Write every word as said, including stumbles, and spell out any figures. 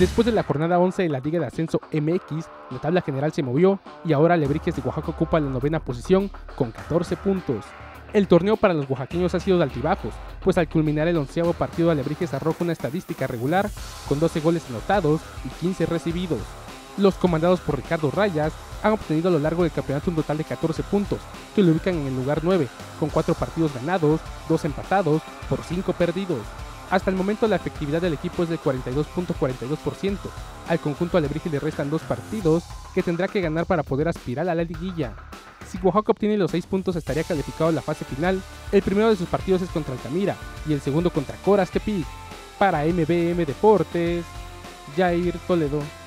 Después de la jornada once de la Liga de Ascenso M X, la tabla general se movió y ahora Alebrijes de Oaxaca ocupa la novena posición con catorce puntos. El torneo para los oaxaqueños ha sido de altibajos, pues al culminar el onceavo partido Alebrijes arroja una estadística regular con doce goles anotados y quince recibidos. Los comandados por Ricardo Rayas han obtenido a lo largo del campeonato un total de catorce puntos, que lo ubican en el lugar nueve, con cuatro partidos ganados, dos empatados, por cinco perdidos. Hasta el momento la efectividad del equipo es del cuarenta y dos punto cuarenta y dos por ciento. Al conjunto alebrije le restan dos partidos que tendrá que ganar para poder aspirar a la liguilla. Si Oaxaca obtiene los seis puntos estaría calificado a la fase final. El primero de sus partidos es contra Altamira y el segundo contra Coras Tepic. Para M B M Deportes, Jair Toledo.